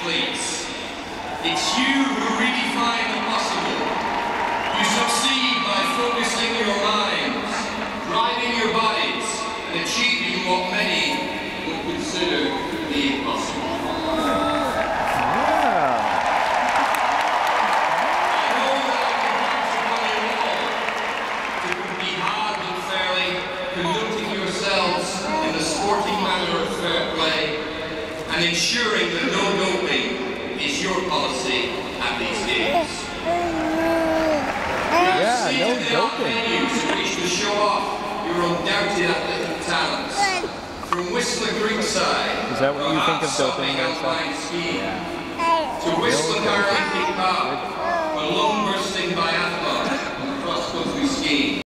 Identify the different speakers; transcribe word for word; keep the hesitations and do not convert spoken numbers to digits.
Speaker 1: athletes. It's you who redefine the possible. You succeed by focusing your minds, driving your bodies, and achieving what many would consider the impossible. Conducting yourselves in the sporting manner of fair play and ensuring that no doping is your policy at these games.
Speaker 2: Yeah, no doping.
Speaker 1: Venues who wish to show off your undoubted athletic talents. From Whistler Greenside,
Speaker 2: is that what you think of doping?
Speaker 1: Yeah. To Whistler Paralympic Park, for lung bursting biathlon and cross-country skiing.